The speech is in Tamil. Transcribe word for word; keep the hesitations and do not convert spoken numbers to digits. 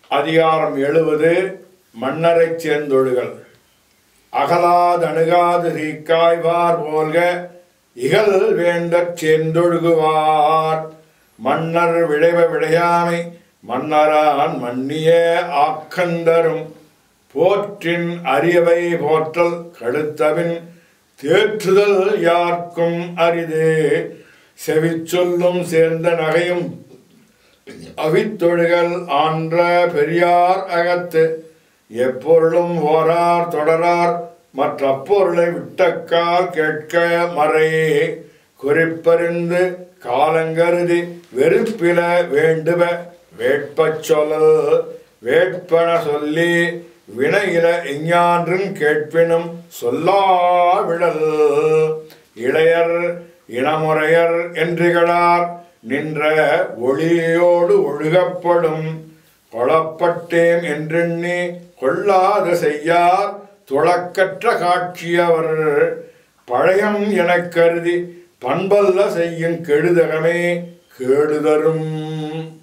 அதிகாரம் எழுபது. மன்னரைச் சேர்ந்தொழுகல். அகலாதணுகாது தீக்காய்வார் போல்க இகல் வேண்டற் சேர்ந்தொழுகுவார். மன்னர் விளைவ விளையாமை மன்னரான் மன்னிய ஆக்கந்தரும் போற்றின் அரியவை போற்றல் கடுத்தவின் தேற்றுதல் யார்க்கும் அரிதே. செவிச்சொல்லும் சேர்ந்த நகையும் அவித்தொழுகல் ஆன்ற பெரியார் அகத்து எப்பொருளும் ஓரார் தொடரார் மற்ற பொருளை விட்டக்கால் கேட்க மறையே. குறிப்பறிந்து காலங்கருதி வெறுப்பில வேண்டுவ வேட்பச் சொல்லல். வேட்பன சொல்லி வினையில எஞ்ஞான்றும் கேட்பினும் சொல்லாவிடல். இளையர் இனமுறையர் என்றிகளார் நின்ற ஒளியோடு ஒழுகப்படும். கொளப்பட்டேம் என்றெண்ணி கொள்ளாத செய்யார் துளக்கற்ற காட்சியவர். பழையம் எனக் கருதி பண்பல்ல செய்யும் கெடுதகமே கேடுதரும்.